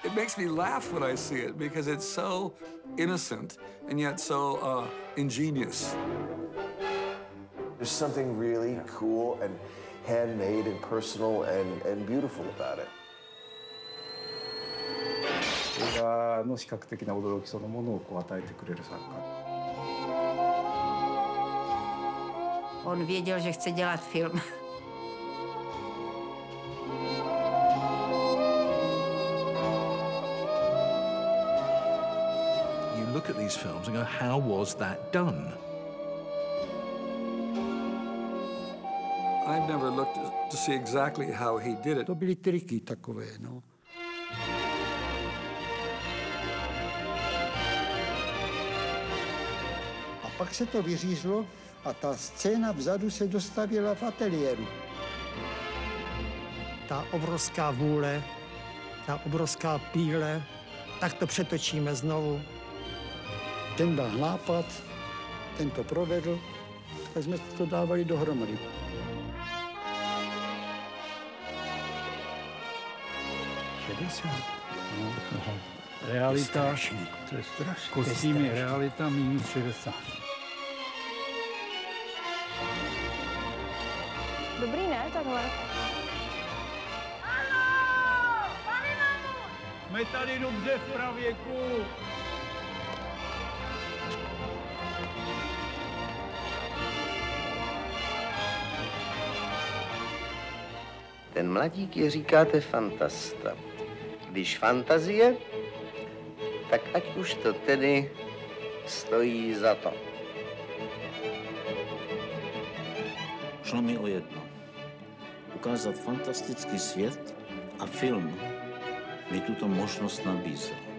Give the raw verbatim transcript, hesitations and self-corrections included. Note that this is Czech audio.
It makes me laugh when I see it because it's so innocent and yet so uh, ingenious. There's something really cool and handmade and personal and, and beautiful about it. 映画の視覚的な驚きそのものをこう与えてくれる作家。 On věděl, že chce dělat film. You look at these films and go, how was that done? I've never looked to see exactly how he did it. To byly triky takové, no. A pak se to vyřízlo a ta scéna vzadu se dostavila v ateliéru. Ta obrovská vůle, ta obrovská píle, tak to přetočíme znovu. Ten dal nápad, ten to provedl, tak jsme to dávali dohromady. šedesát. No, no. Realita, to je strašný. Kostýmy, realita minus šedesát. Dobrý, ne, takhle? Haló! Pane Mamu! Jsme tady dobře v pravěku. Ten mladík je říkáte fantasta. Když fantazie, tak ať už to tedy stojí za to. Šlo mi o jedno. Ukázat fantastický svět a film mi tuto možnost nabízel.